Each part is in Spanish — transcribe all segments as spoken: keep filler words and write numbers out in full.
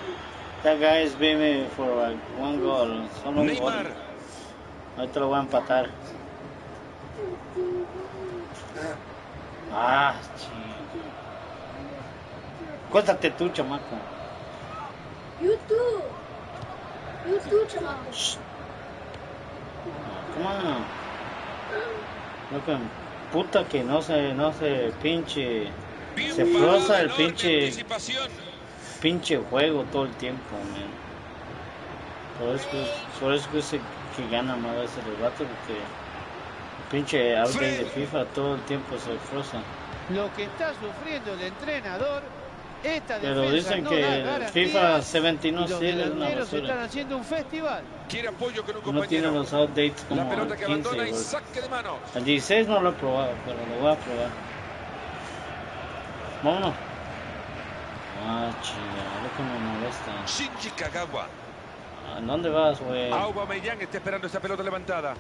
That guy is beating me for like one goal. Solo un gol. Ahorita lo voy a empatar. Ah, chido. Cuéntate tú, chamaco. YouTube. YouTube, chamaco. Shh. Come on. Look, puta que no se, no se pinche. Se froza el pinche. Pinche juego todo el tiempo, man. Por eso, por eso que, se, que gana más veces el vato, porque el pinche update de FIFA todo el tiempo se froza. Lo que está sufriendo el entrenador, esta pero dicen no que FIFA diecisiete no sirve, es una basura. Están haciendo un festival. Quiere apoyo con un compañero. No tiene los updates como la pelota que el quince. abandona y saque de manos. El dieciséis no lo he probado, pero lo voy a probar. Vámonos. Ah, chingada, lo que me molesta. Shinji Kagawa. ¿A dónde vas, güey? Aubameyang está esperando esa pelota levantada.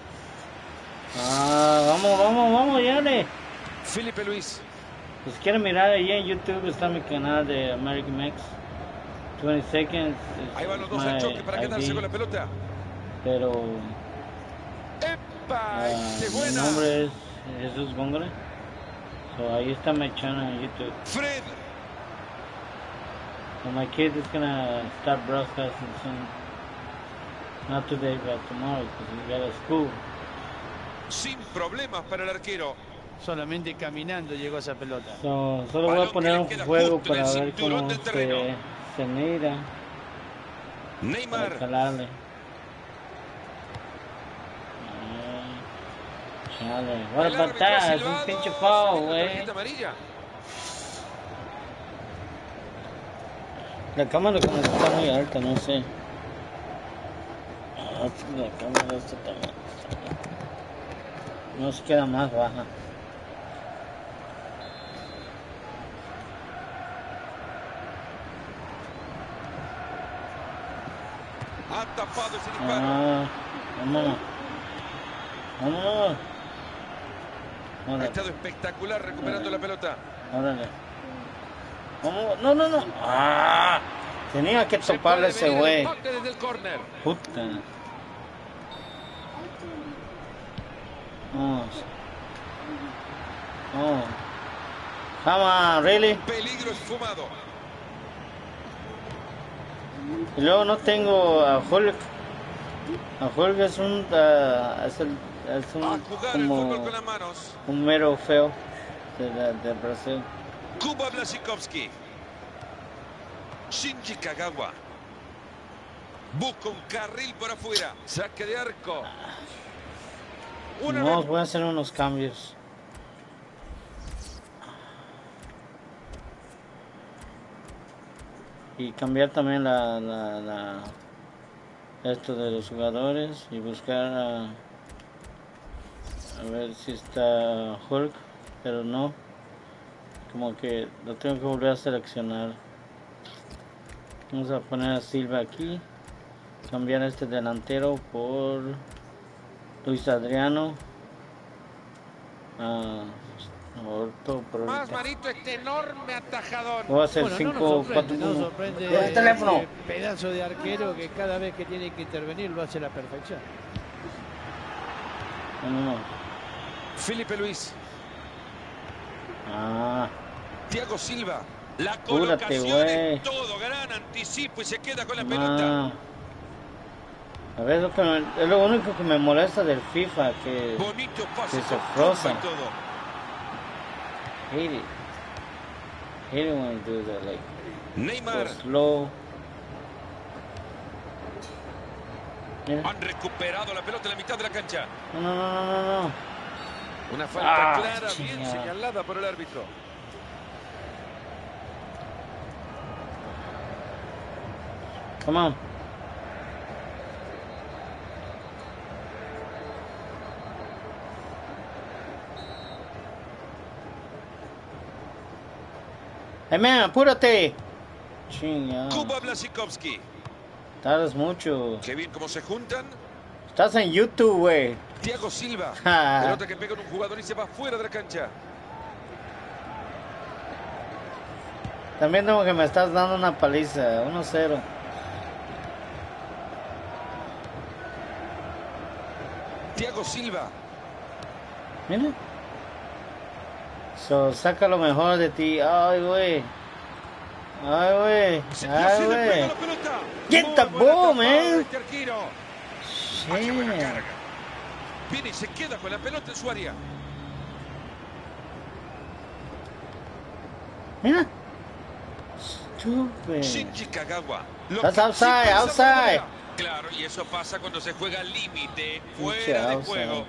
Ah, vamos, vamos, vamos, llale. Felipe Luis. Pues quieren mirar ahí en YouTube, está mi canal de American Max. veinte seconds. Ahí van los dos al choque para quedarse con la pelota. Pero. ¡Epa! Uh, ¡Qué buena! Mi nombre es Jesús Góngora. So ahí está mi channel en YouTube. Fred. So my kid is gonna start broadcasting soon. Not today, but tomorrow, because we got a school. Sin problemas para el arquero. Solamente caminando llegó esa pelota. So, solo voy a poner un juego para ver cómo se, se mira. Neymar. Calarle. Chale, what about that? Es un pinche foul, güey. La cámara como está muy alta, no sé. Ah, la cámara esta también. No se queda más baja. Ha tapado ese disparo. Ah, vámonos. Vámonos. Ha estado espectacular recuperando Órale. la pelota. Órale. Vamos. No, no, no. Ah, tenía que toparle ese güey. Puta. Vamos. Oh. Come on, really? Peligro esfumado. Y luego no tengo a Hulk. A Hulk es un, uh, es, el, es un, A jugar como el fútbol con las manos. un mero feo de, de, de Brasil. Kuba Błaszczykowski. Shinji Kagawa. Busca un carril por afuera. Saque de arco. Una no, vez... voy a hacer unos cambios. Y cambiar también la, la, la esto de los jugadores y buscar a, a ver si está Hulk, pero no, como que lo tengo que volver a seleccionar. Vamos a poner a Silva aquí, cambiar este delantero por Luis Adriano. Ah, Orto, más Marito, este enorme atajadón. Voy a hacer cinco, cuatro, no sorprende el el teléfono. Pedazo de arquero que cada vez que tiene que intervenir lo hace a la perfección. No, no, no. Felipe Luis. Ah. Thiago Silva. La Apúrate, colocación es todo, gran anticipo y se queda con la ah. pelota. A ver, lo que me, es lo único que me molesta del FIFA, que, Bonito pase que se froza. Hate it. Hate it when you do that, like Neymar. so slow. Mira. Han recuperado la pelota en la mitad de la cancha. No, no, no, no, no. Una falta ah, clara, chingada. bien señalada por el árbitro. Come on. Hey man, apúrate. Chinga. Kuba Błaszczykowski. Tardas mucho. Qué bien cómo se juntan. Estás en YouTube, güey. Thiago Silva. Pelota que pega en un jugador y se va fuera de la cancha. Están viendo que me estás dando una paliza. uno cero. Thiago Silva. Mira. So, saca lo mejor de ti. Ay, güey. Ay, güey. Ay, güey. Get the ball, man. Shit. Viene y se queda con la pelota en su área. Mira. Stupid. Shinji Kagawa. That's outside, outside. Claro, y eso pasa cuando se juega al límite, fuera de juego.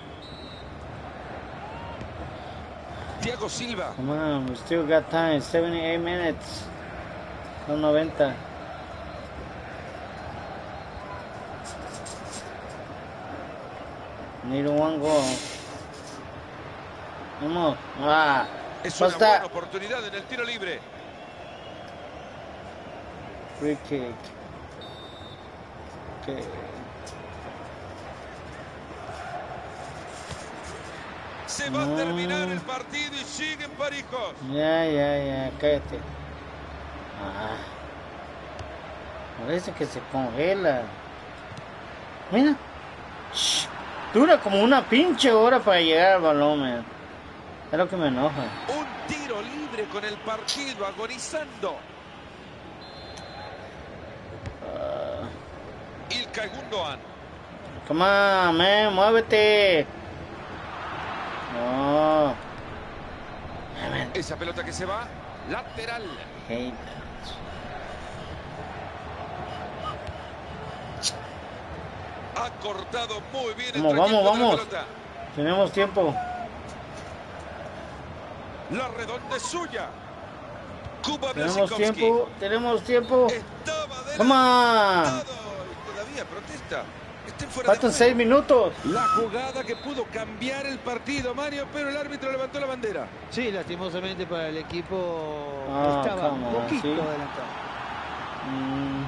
Thiago Silva. Come on, we still got time. seventy-eight minutes. Son noventa. Need one goal. Vamos. Ah. Es una buena oportunidad en el tiro libre. Free kick. Okay. Se va no. a terminar el partido y siguen parejos. Ya, ya, ya, cállate. Ah. Parece que se congela. Mira. Shh. Dura como una pinche hora para llegar al balón, man. Es lo que me enoja. Un tiro libre con el partido agonizando. Uh. Ilkay Gundogan. Come on, man, muévete. No. Esa pelota que se va, lateral. Hate Ha cortado muy bien el vamos, vamos, vamos. De la Tenemos tiempo. La redonda es suya. Kuba tenemos tiempo, tenemos tiempo. Come on. Todavía protesta. Faltan seis minutos. La jugada que pudo cambiar el partido, Mario, pero el árbitro levantó la bandera. Sí, lastimosamente para el equipo ah, estaba un on, poquito ¿sí? adelantado. Mm.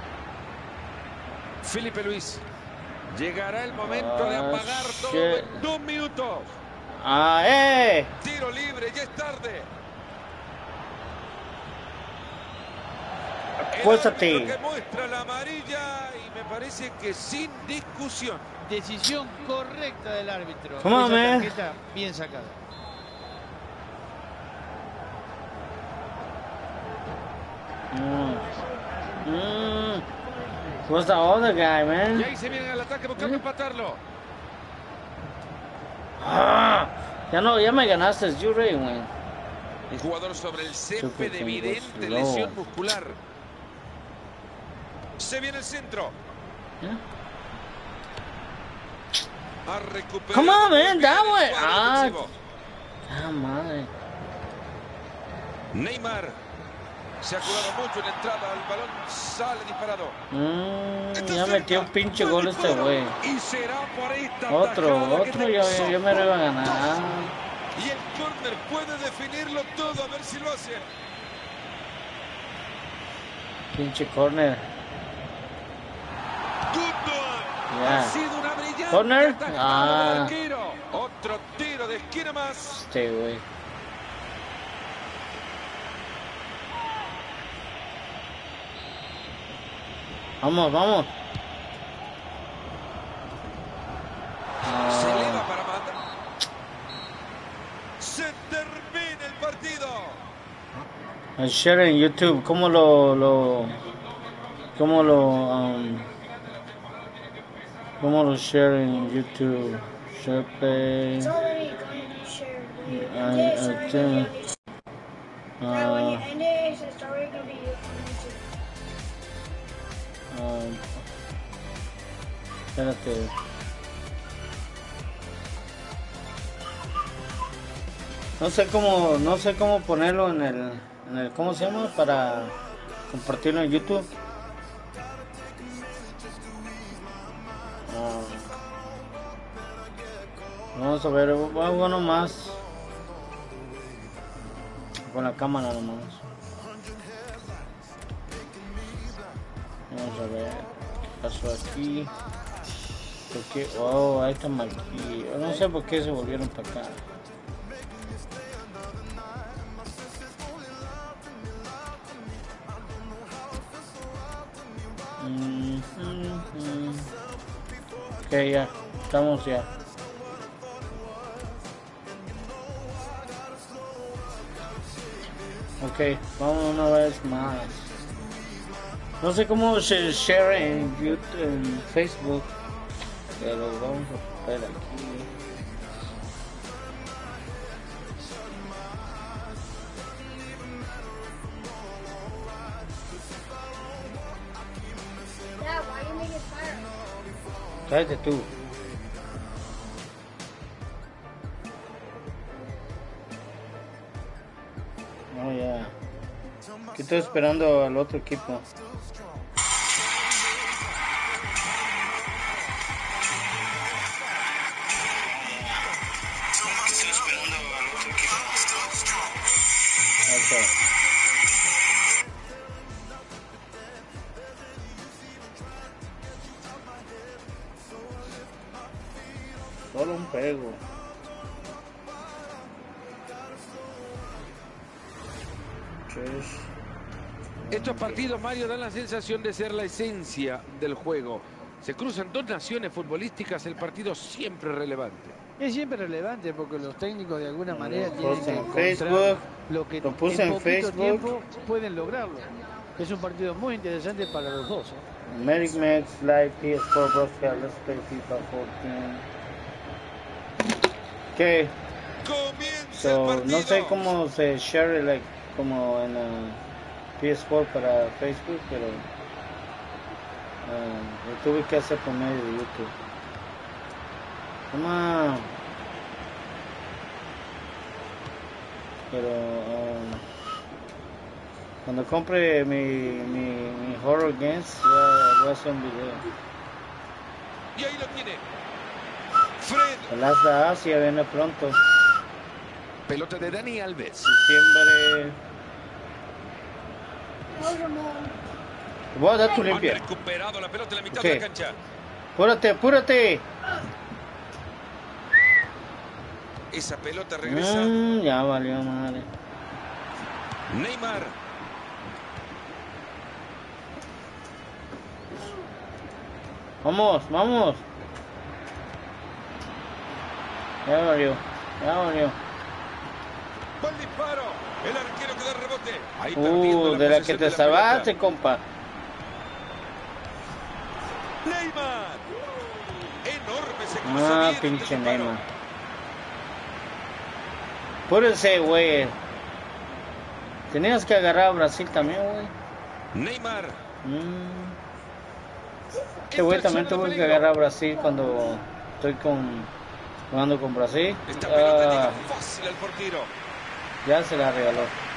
Felipe Luis. Llegará el momento ah, de apagar shit. todo en dos minutos. Ah, eh. Tiro libre, ya es tarde. Acuéstate. Que muestra la amarilla y me parece que sin discusión. Decisión correcta del árbitro. Come on, Esa man. tarjeta bien sacada. Mm. Mm. What's the other guy, man? Y ahí se vienen al ataque buscando empatarlo. Ah, ya no, ya me ganaste, you Ray, man. Un jugador sobre el césped de evidente lesión muscular. Se viene el centro. ¿Eh? Ha recuperado. Come on, man, that way. Ah, ah, madre. Neymar se ha jugado mucho en la entrada al balón, sale disparado. Mm, ya metió un pinche gol este güey. Y será por esta otro, otro, yo, yo me lo iba a ganar. Y el córner puede definirlo todo, a ver si lo hace. Pinche córner. Yeah. Ha sido una brillante corner. Ah. Otro tiro de esquina más. Este güey. Vamos, vamos. Se eleva para matar. Se termina el partido. I share en YouTube. ¿Cómo lo, lo, cómo lo, um, cómo lo share en YouTube? Share play. It's already going to be shared. I, Yes, I it's think. Now when you Uh, end it, it's already going to be on YouTube. um, espérate. No sé cómo, no sé cómo ponerlo en el, en el, ¿cómo se llama? Para compartirlo en YouTube. Uh, vamos a ver, hago nomás con la cámara nomás. Vamos a ver qué pasó aquí. Porque, oh, ahí está aquí. No sé por qué se volvieron para acá. Ok, ya. Estamos ya. Ok, vamos una vez más. No sé cómo se share en YouTube, en Facebook, pero vamos a ver aquí. Dad, why you make it fire? Cállate tú. Oh, ya. Aquí estoy esperando al otro equipo. Okay. Solo un pego. Tres. Estos partidos, Mario, dan la sensación de ser la esencia del juego. Se cruzan dos naciones futbolísticas, el partido siempre relevante. Es siempre relevante porque los técnicos de alguna manera Lo tienen puse que en encontrar Facebook, lo que lo puse en en poquito Facebook. tiempo pueden lograrlo. Es un partido muy interesante para los dos, ¿eh? Medic Max Live P S cuatro Broadcast, Let's Play FIFA catorce. Ok, Comienza so, el partido. no sé cómo se share like, como en uh, P S cuatro para Facebook, pero uh, lo tuve que hacer por medio de YouTube. Come on. Pero um, cuando compre mi, mi, mi Horror Games voy a hacer un video. Y ahí lo tiene. Fred. El Last de Asia viene pronto. Pelota de Dani Alves. Diciembre. No, Ramon. Te voy a dar tu Han limpia. recuperado la pelota en la mitad Ok. de la cancha. Apúrate, apúrate. Esa pelota regresa. Mm, ya valió madre. Neymar. Vamos, vamos. Ya valió, ya valió. Buen disparo. El arquero que da rebote. Ahí perdiendo Uh, la de la que posesión te de la salvaste, pelota. compa. Neymar. Enorme se cruza Ah, bien ante el pinche disparo. Neymar. Apúrense, güey. Tenías que agarrar a Brasil también, güey. Neymar. Mm. Este güey también tuvo que agarrar a Brasil cuando estoy con jugando con Brasil. Esta pelota Ah, llega fácil al portero. ya se la regaló.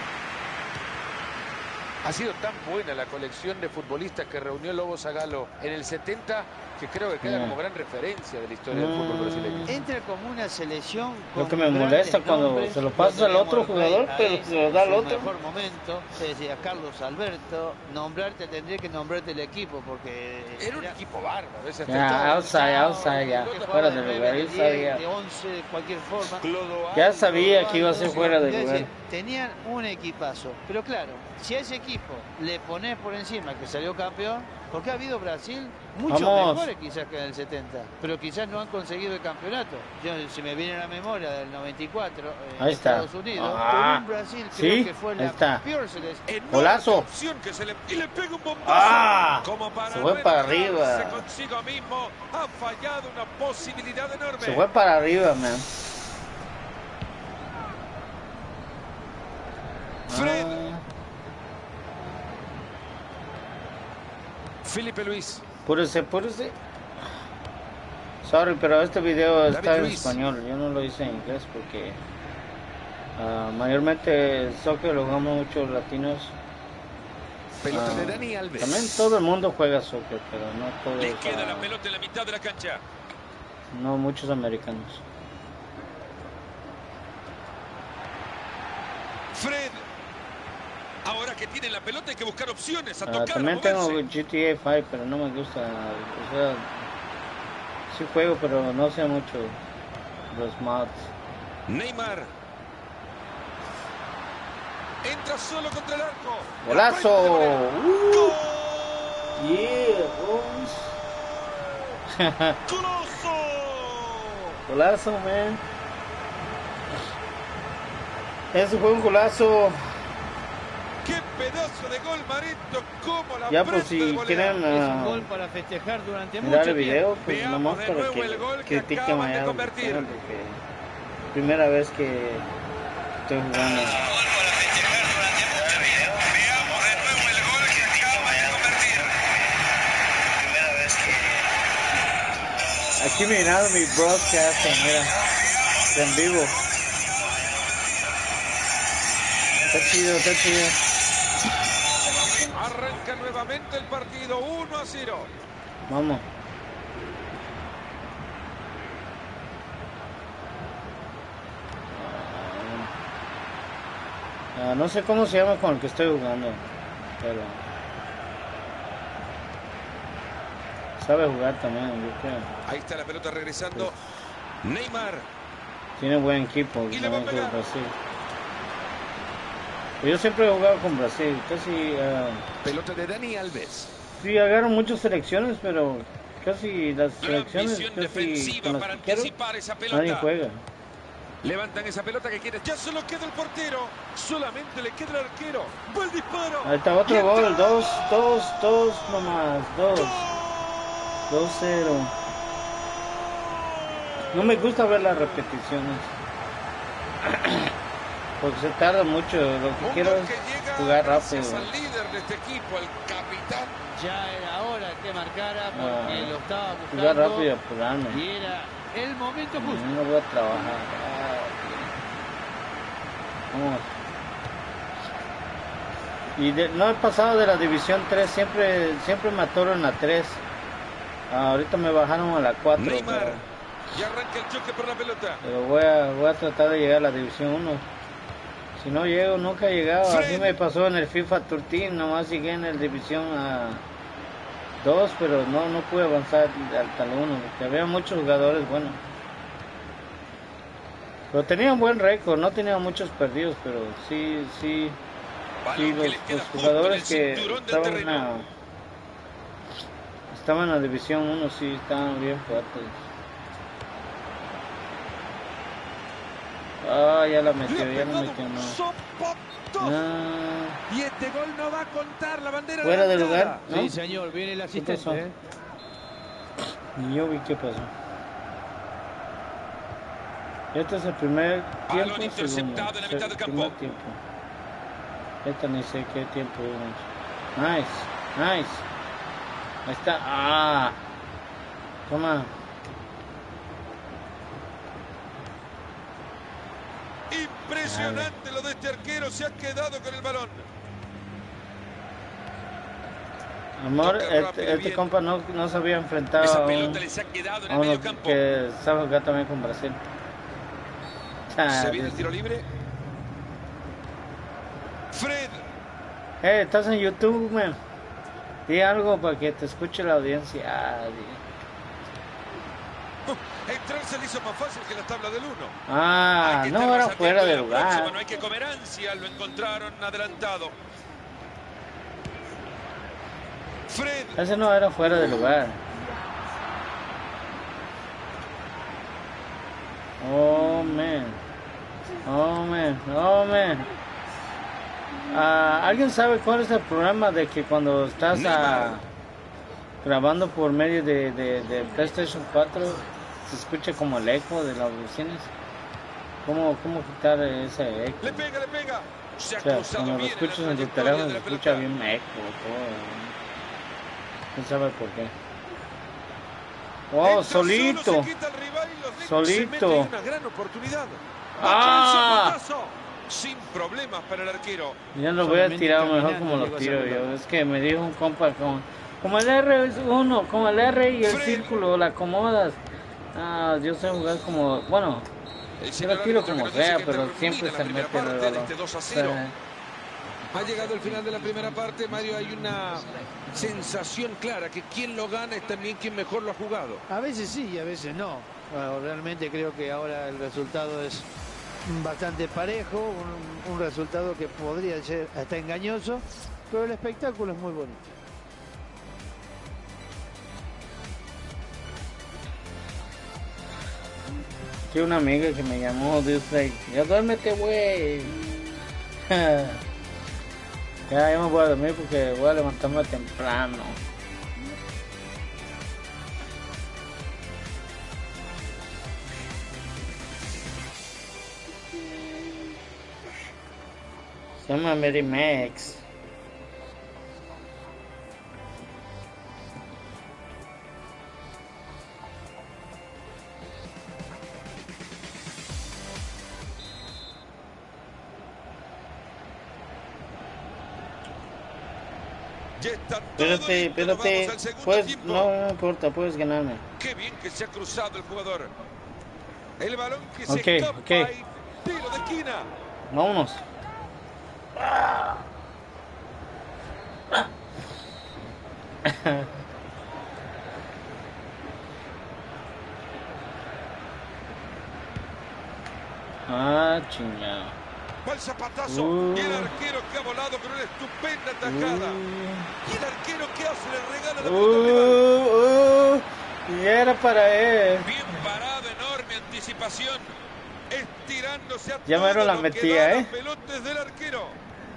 Ha sido tan buena la colección de futbolistas que reunió Lobo Zagalo en el setenta que creo que queda Yeah. como gran referencia de la historia del fútbol brasileño. Entra como una selección Lo con que me grandes molesta cuando nombres. se lo pasas Lo al otro teníamos rey jugador, pero ahí se lo da al en su otro. mejor momento, se decía Carlos Alberto, nombrarte tendría que nombrarte el equipo porque Era un equipo bárbaro. Ese Ya, efecto. outside, outside, ya. que jugaba Fuera de de nueve, lugar, de yo diez, sabía. de once, de cualquier forma. Ya sabía que iba a ser fuera de Es lugar. decir, tenían un equipazo, pero claro, si a ese equipo le pones por encima que salió campeón, porque ha habido Brasil mucho Vamos. mejores quizás que en el setenta, pero quizás no han conseguido el campeonato. Yo, si me viene a la memoria del noventa y cuatro en Ahí está. Estados Unidos, Ah, con un Brasil creo sí, que fue ahí la está. peor selección. Enorme Golazo. opción que se le, y le pega un bombazo. Ah, Como para se fue para rematarse arriba. consigo mismo. Ha fallado una posibilidad enorme. Se fue para arriba, man. Fred. Ah, Felipe Luis. apúrese, apúrese. Sorry, pero este video está David en Luiz. español. Yo no lo hice en inglés porque ah, mayormente el soccer lo jugamos muchos latinos. Pelota Ah, de Dani Alves. También todo el mundo juega soccer, pero no todos. Le queda ah, la pelota en la mitad de la cancha. No muchos americanos. Fred. Ahora que tiene la pelota hay que buscar opciones a Ah, tocar, a también tengo moverse. G T A cinco, pero no me gusta. O sea, sí juego, pero no sé mucho los mods. Neymar. Entra solo contra el arco. ¡Golazo! ¡Gol! Yeah, boys. ¡Golazo! Golazo, man. Ese fue un golazo. ¡Qué pedazo de gol, Marito! ¡Cómo la Ya, pues prende si el volea! quieren Es un uh, gol para festejar durante mucho mirar el tiempo. video, pues Veamos nomás de para nuevo que el gol que critiquen acaban de allá, convertir. porque primera vez que estoy jugando. Aquí mirando mi broadcast, mira, en vivo. Está chido, está chido. Arranca nuevamente el partido, uno a cero. Vamos. Ah, no sé cómo se llama con el que estoy jugando, pero sabe jugar también, yo creo. Ahí está la pelota regresando. Neymar. Tiene buen equipo Y le va a también con pegar. Brasil. Yo siempre he jugado con Brasil, casi uh, Pelota de Dani Alves. sí agarro muchas selecciones, pero casi las Gran selecciones visión casi defensiva con las para que quiero, anticipar esa nadie pelota. juega. Levantan esa pelota que quiere. Ya solo queda el portero. Solamente le queda el arquero. ¡Va el disparo! Ahí está otro Y gol, entra. dos, dos, dos nomás, dos, ¡Gol! dos cero. No me gusta ver las repeticiones. Porque se tarda mucho, lo que Un quiero gol es que llega jugar gracias rápido. al líder de este equipo, el capitán. Ya era hora que marcara porque Ah, lo estaba Jugar buscando. rápido, apurarme. Y era el momento justo. No voy a trabajar. Vamos. Y de- no he pasado de la división tres, siempre siempre me atoro en la tres. Ah, ahorita me bajaron a la cuatro, Neymar. pero, Y arranca el choque por la pelota. pero voy, a, voy a tratar de llegar a la división uno. Si no llego, nunca he llegado. Así Fred. me pasó en el FIFA trece, nomás llegué en el división dos, pero no, no pude avanzar hasta el uno, porque había muchos jugadores buenos. Pero tenía un buen récord, no tenía muchos perdidos, pero sí, sí, Balón sí, que los, le queda los justo jugadores en el que cinturón del estaban en, terreno. la, estaban en la división uno sí estaban bien fuertes. Ah, ya la Le metió, ha ya la pegado metió, un no. sopapo. No. Y este gol no va a contar la bandera Fuera de levantada. lugar, ¿no? Sí, señor, viene el ¿Qué pasó? asistente. ¿eh? Ni yo vi qué pasó. Este es el primer tiempo, Balón interceptado segundo, en la mitad del primer campo. tiempo. Esta ni sé qué tiempo es. Nice, nice. Ahí está. Ah. Toma. Impresionante lo de este arquero. Se ha quedado con el balón. Amor, Toca rápido, este, este bien. compa no, no se había enfrentado a Esa un, pelota les ha quedado en a el uno medio campo. que sabe jugar también con Brasil. Ah, Se viene el dice. tiro libre. Fred. Hey, estás en YouTube, man. Di algo para que te escuche la audiencia. Ah, di- Uh, entrar se le hizo más fácil que la tabla del uno. ah Hay que no estar era más fuera atento de en la próxima, lugar. No hay que comer ansia. Lo encontraron adelantado. Fred. Ese no era fuera de lugar. Oh, man. Oh, man. Oh, man. Ah, ¿alguien sabe cuál es el programa de que cuando estás ah, grabando por medio de, de, de PlayStation cuatro se escucha como el eco de las bocinas? ¿Cómo, cómo quitar ese eco? Le pega, le pega. Se ha O sea, cruzado cuando lo bien en la escuchas en tu trayectoria teléfono de se la escucha pelota. bien eco todo. ¿Quién sabe por qué? Oh, Entra solito. solo, se quita al rival y los deja. Solito. Se mete en una gran oportunidad. ¡Ah! Zapatazo. Sin problemas para el arquero. Ya lo voy a Solamente tirar mejor caminando como lo llegó a tiro esa yo. pelota. Es que me dijo un compa como, como el R es uno, como el R y el Fred. círculo, la acomodas. Ah, yo sé jugar como, bueno, El yo señor lo tiro árbitro que como nos dice sea, que pero termina siempre la se primera mete en el parte de balón. este dos a cero. Sí. Ha llegado el final de la primera parte, Mario. Hay una sensación clara que quien lo gana es también quien mejor lo ha jugado. A veces sí y a veces no. Bueno, realmente creo que ahora el resultado es bastante parejo, un, un resultado que podría ser hasta engañoso, pero el espectáculo es muy bonito. Aquí una amiga que me llamó, dice, ya duérmete, güey. ya, ya me voy a dormir porque voy a levantarme temprano. Se llama Mary Max. Espérate, espérate, pues no, no importa, puedes ganarme. Qué bien que se ha cruzado el jugador. El balón que Ok, se escapa ok. y tiro de esquina. Vámonos. Ah, chingado. Va el zapatazo Uh. y el arquero que ha volado con una estupenda tajada. Uh. Y el arquero que hace le regala la pelota al rival. Uh, uh, y era para él. Bien parado, enorme anticipación. Estirándose a Ya todo mero la lo metía, que da ¿eh? la pelota es del arquero.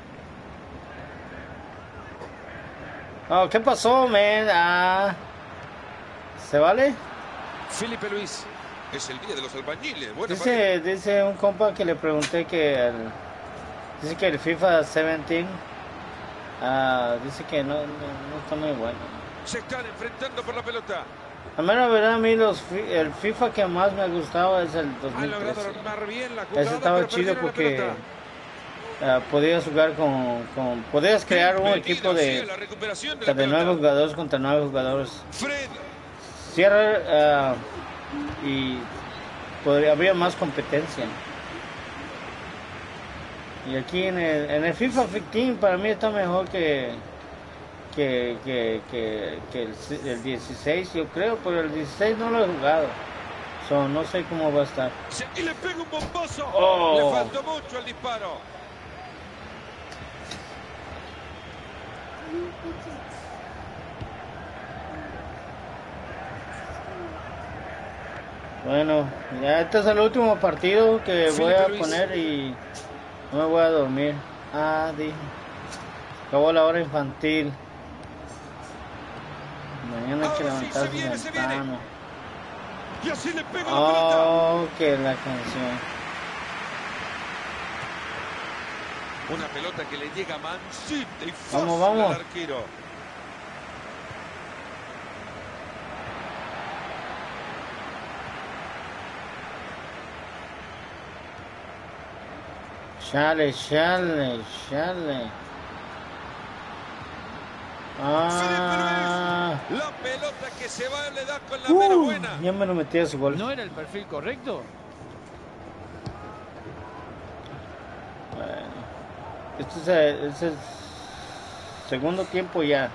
Oh, ¿qué pasó, man? Ah, ¿se vale? Felipe Luis. Es el día de los albañiles. Buena Dice, dice un compa que le pregunté que el, dice que el FIFA diecisiete ah, dice que no, no, no está muy bueno. Se están enfrentando por la pelota. A menos verdad, a mí los, fi- el FIFA que más me gustaba es el dos Han mil logrado trece. armar bien la jugada, Ese estaba pero chido perdieron la porque pelota. ah, podías jugar con, con, podías crear un Bienvenido, equipo sí, de, a la recuperación de de la pelota. nueve jugadores contra nueve jugadores. Fred. Cierra ah, y podría, habría más competencia. Y aquí en el, en el FIFA quince para mí está mejor que que, que, que, que el, el dieciséis, yo creo, pero el dieciséis no lo he jugado. So, no sé cómo va a estar. Y le pega un bombazo. Oh. Le faltó mucho el disparo. Bueno, ya este es el último partido que voy a Felipe Luis. poner y no me voy a dormir. Ah, dije. Acabó la hora infantil. Mañana hay que Ahora sí, se levantarse viene, se viene. temprano. Y así le pega la pelota. Oh, que la canción. Una pelota que le llega mansita y fácil Vamos, vamos. al arquero. Chale, chale, chale. Ah, La pelota que se va le da con la mera uh, buena. ya me lo metí a su gol. ¿No era el perfil correcto? Bueno, este es el, este es el segundo tiempo ya.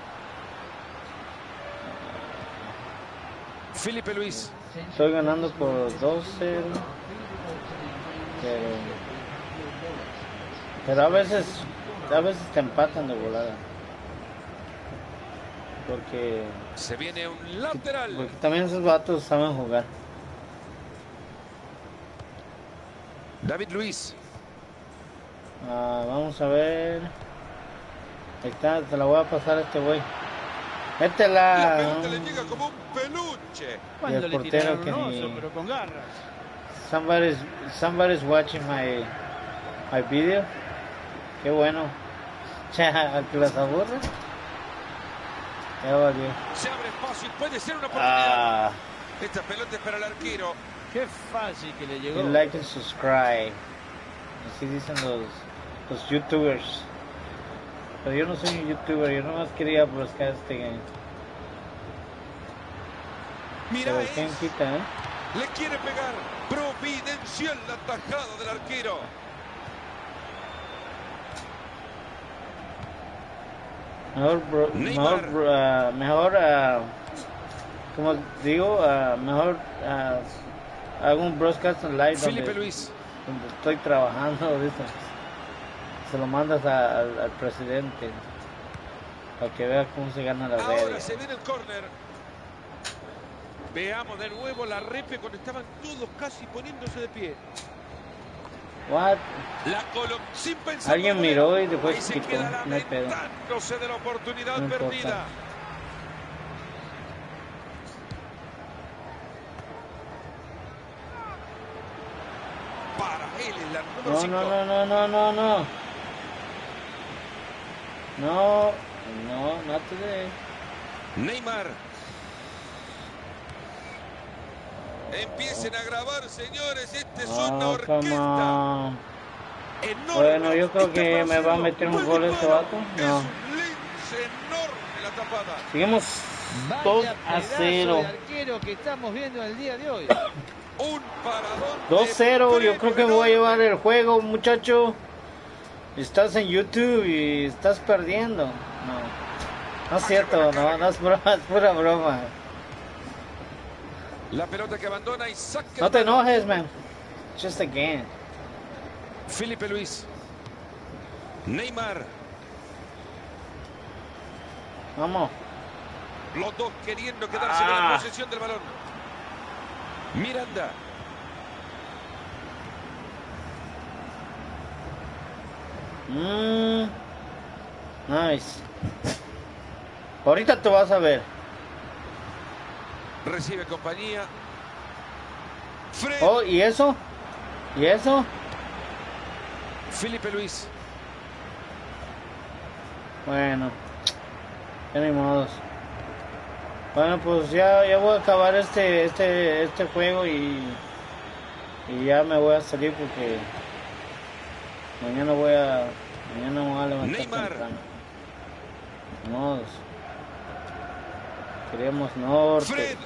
Felipe Luis. Estoy ganando por dos cero. Pero, pero a veces, a veces te empatan de volada. Porque, Se viene un lateral. porque también esos vatos saben jugar. David Luis. Ah, vamos a ver. Ahí está, te la voy a pasar a este güey. La Métela. pelota le llega como un peluche. Cuando el le portero tiraron que un ni- oso, pero con garras. Somebody's, somebody's watching my, my video. Qué bueno. Ya, al que las aburre. Ya valió. Se abre espacio y puede ser una oportunidad. Ah, Esta pelota es para el arquero. Qué fácil que le llegó. you like and subscribe. Así dicen los, los youtubers. Pero yo no soy un youtuber, yo nomás quería buscar este game. Mira, Pero quién es- quita, ¿eh? le quiere pegar. Providencial la tajada del arquero. Mejor, bro, Neymar. mejor, bro- ah, mejor, ah, como digo, ah, mejor ah, hago un broadcast en live Felipe donde, Luis. donde estoy trabajando, dices. Se lo mandas a- al, al presidente para que vea cómo se gana la Ahora verga. se viene el córner. Veamos de nuevo la repe cuando estaban todos casi poniéndose de pie. What? La Colo sin pensar. Alguien miró y después Ahí se se quitó. queda No hay pedo. lamentándose de la oportunidad No importa. perdida. Para él es la número No, cinco. no, no, no, no, no, no. No, no, not today. Neymar. Empiecen a grabar, señores. Este es una Oh, come orquesta. on. Enorme. Bueno, yo creo Está que para me va a hacerlo. meter un Buen gol este disparo. vato. Es No. un lince enorme la tapada. Seguimos Vaya dos a pedazo cero. de arquero que estamos viendo el día de hoy. Un paradón. dos cero. de Yo creo que me voy a llevar el juego, muchacho. Estás en YouTube y estás perdiendo. No. No es cierto, no, no es broma, es pura broma. La pelota que abandona y saca. No te enojes, man. Just a game. Felipe Luis. Neymar. Vamos. Los dos queriendo quedarse Ah. con la posesión del balón. Miranda. Mmm. Nice. Ahorita te vas a ver. Recibe compañía. Fred. Oh, ¿y eso? ¿Y eso? Felipe Luis. Bueno. Ya ni modos. Bueno, pues ya, ya voy a acabar este, este, este juego y, y ya me voy a salir porque mañana voy a, mañana me voy a levantar Neymar. temprano. Ni modos. Queremos norte. Fred.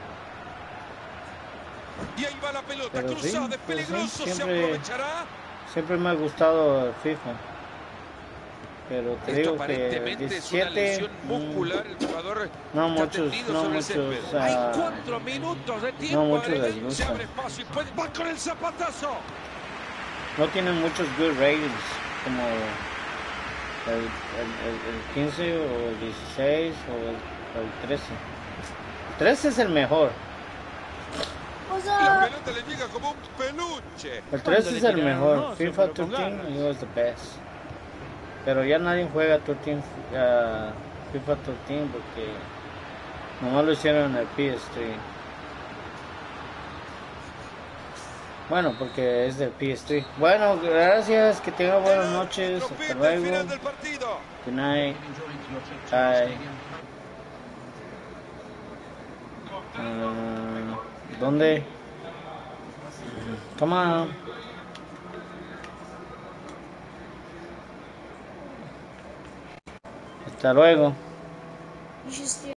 Y ahí va la pelota Pero sí, cruzada, es pues sí, peligroso, se siempre- aprovechará. Siempre me ha gustado el FIFA. Pero te Esto digo que aparentemente es una diecisiete, lesión mm, muscular, el jugador no está muchos, tendido no sobre el muchos, césped. ah, Hay cuatro minutos de tiempo muchos les agregado, se gusta. abre espacio y puede... va con el zapatazo. no tienen muchos good ratings como el, el, el, el quince o el dieciséis o el, o el trece. El trece es el mejor. What's La up? pelota le llega como un peluche. El trece le es el tiraron mejor. un oso, FIFA pero con trece ganas. it was the best. Pero ya nadie juega trece, uh, FIFA trece porque nomás lo hicieron en el P S tres. Bueno, porque es del P S tres. Bueno, gracias, que tengan buenas noches. Árbitro Hasta pita el luego. final del partido. Good night. Bye. Ah, ¿Dónde? Come on. Hasta luego. You should steal.